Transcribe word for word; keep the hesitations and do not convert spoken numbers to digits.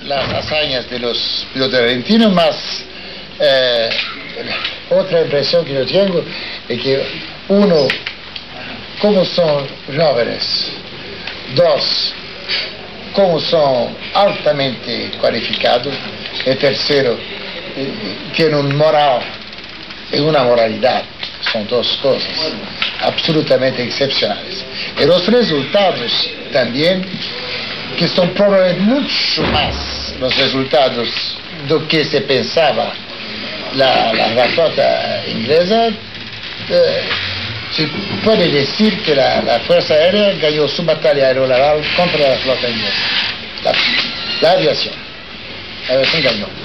las hazañas de los pilotos argentinos, más eh, otra impresión que yo tengo es que uno, como son jóvenes, dos, como son altamente cualificados, y tercero, eh, tienen un moral y una moralidad. Son dos cosas absolutamente excepcionales. Y los resultados también, que son probablemente mucho más los resultados de lo que se pensaba la, la, la flota inglesa. Eh, se puede decir que la, la Fuerza Aérea ganó su batalla aeronaval contra la flota inglesa. La, la aviación. La aviación ganó.